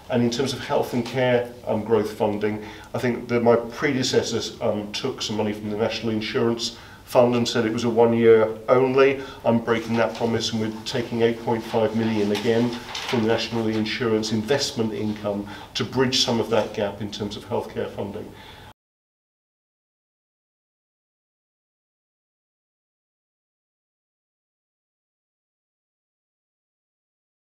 And in terms of health and care growth funding, I think that my predecessors took some money from the National Insurance Fund and said it was a 1 year only. I'm breaking that promise, and we're taking 8.5 million again from the National Insurance investment income to bridge some of that gap in terms of healthcare funding.